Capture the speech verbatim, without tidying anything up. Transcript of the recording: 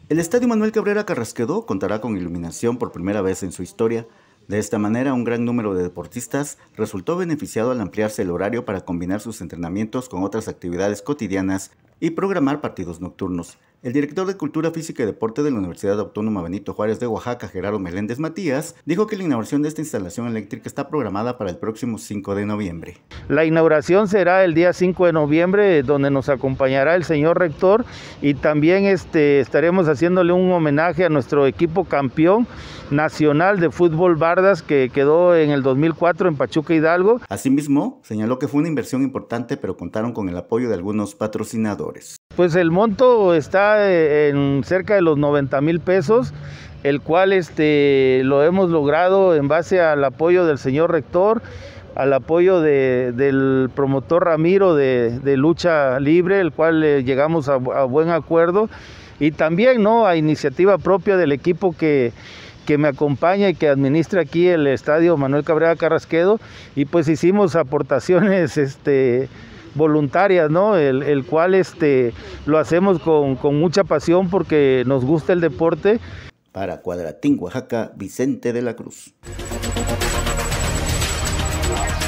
El Estadio Manuel Cabrera Carrasquedo contará con iluminación por primera vez en su historia. De esta manera, un gran número de deportistas resultó beneficiado al ampliarse el horario para combinar sus entrenamientos con otras actividades cotidianas y programar partidos nocturnos. El director de Cultura Física y Deporte de la Universidad Autónoma Benito Juárez de Oaxaca, Gerardo Meléndez Matías, dijo que la inauguración de esta instalación eléctrica está programada para el próximo cinco de noviembre. La inauguración será el día cinco de noviembre, donde nos acompañará el señor rector, y también este, estaremos haciéndole un homenaje a nuestro equipo campeón nacional de fútbol Bardas, que quedó en el dos mil cuatro en Pachuca, Hidalgo. Asimismo, señaló que fue una inversión importante, pero contaron con el apoyo de algunos patrocinadores. Pues el monto está en cerca de los noventa mil pesos, el cual este, lo hemos logrado en base al apoyo del señor rector, al apoyo de, del promotor Ramiro de, de Lucha Libre, el cual eh, llegamos a, a buen acuerdo, y también ¿no? a iniciativa propia del equipo que, que me acompaña y que administra aquí el Estadio Manuel Cabrera Carrasquedo, y pues hicimos aportaciones este, voluntarias, ¿no? El, el cual este, lo hacemos con, con mucha pasión porque nos gusta el deporte. Para Cuadratín, Oaxaca, Vicente de la Cruz.